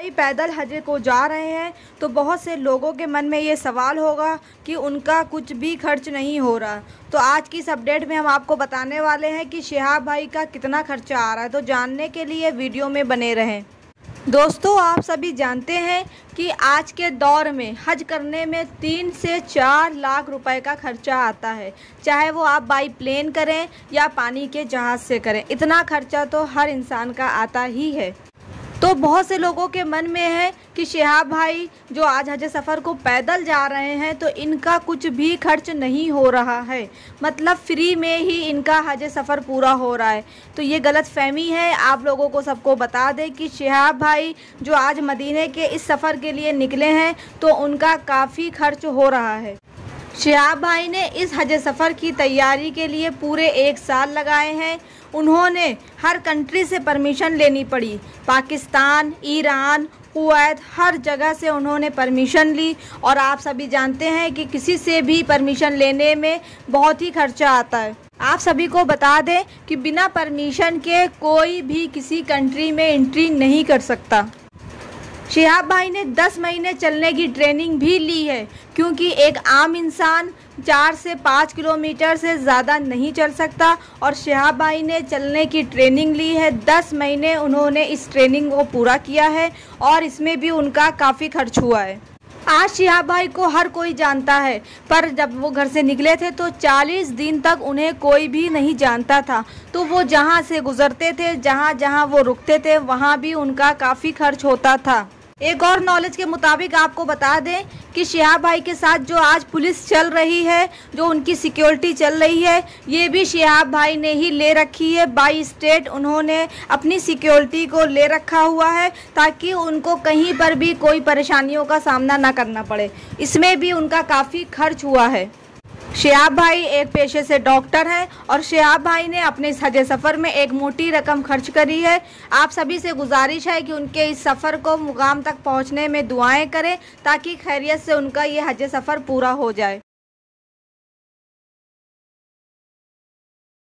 भाई पैदल हज को जा रहे हैं तो बहुत से लोगों के मन में ये सवाल होगा कि उनका कुछ भी खर्च नहीं हो रहा। तो आज की इस अपडेट में हम आपको बताने वाले हैं कि शिहाब भाई का कितना खर्चा आ रहा है। तो जानने के लिए वीडियो में बने रहें। दोस्तों, आप सभी जानते हैं कि आज के दौर में हज करने में 3 से 4 लाख रुपए का खर्चा आता है, चाहे वो आप बाई प्लेन करें या पानी के जहाज़ से करें। इतना खर्चा तो हर इंसान का आता ही है। तो बहुत से लोगों के मन में है कि शिहाब भाई जो आज हज सफ़र को पैदल जा रहे हैं तो इनका कुछ भी खर्च नहीं हो रहा है, मतलब फ्री में ही इनका हज सफ़र पूरा हो रहा है। तो ये गलत फहमी है। आप लोगों को सबको बता दें कि शिहाब भाई जो आज मदीने के इस सफ़र के लिए निकले हैं तो उनका काफ़ी खर्च हो रहा है। शिहाब भाई ने इस हज सफ़र की तैयारी के लिए पूरे 1 साल लगाए हैं। उन्होंने हर कंट्री से परमिशन लेनी पड़ी, पाकिस्तान, ईरान, कुवैत, हर जगह से उन्होंने परमिशन ली। और आप सभी जानते हैं कि किसी से भी परमिशन लेने में बहुत ही खर्चा आता है। आप सभी को बता दें कि बिना परमिशन के कोई भी किसी कंट्री में एंट्री नहीं कर सकता। शिहाब भाई ने 10 महीने चलने की ट्रेनिंग भी ली है, क्योंकि एक आम इंसान 4 से 5 किलोमीटर से ज़्यादा नहीं चल सकता। और शिहाब भाई ने चलने की ट्रेनिंग ली है। 10 महीने उन्होंने इस ट्रेनिंग को पूरा किया है और इसमें भी उनका काफ़ी खर्च हुआ है। आज शिहाब भाई को हर कोई जानता है, पर जब वो घर से निकले थे तो 40 दिन तक उन्हें कोई भी नहीं जानता था। तो वो जहाँ से गुज़रते थे, जहाँ जहाँ वो रुकते थे, वहाँ भी उनका काफ़ी खर्च होता था। एक और नॉलेज के मुताबिक आपको बता दें कि शिहाब भाई के साथ जो आज पुलिस चल रही है, जो उनकी सिक्योरिटी चल रही है, ये भी शिहाब भाई ने ही ले रखी है। बाई स्टेट उन्होंने अपनी सिक्योरिटी को ले रखा हुआ है ताकि उनको कहीं पर भी कोई परेशानियों का सामना ना करना पड़े। इसमें भी उनका काफ़ी खर्च हुआ है। शिहाब भाई एक पेशे से डॉक्टर हैं और शिहाब भाई ने अपने इस हज सफ़र में एक मोटी रकम खर्च करी है। आप सभी से गुजारिश है कि उनके इस सफ़र को मुकाम तक पहुंचने में दुआएं करें ताकि खैरियत से उनका ये हज सफ़र पूरा हो जाए।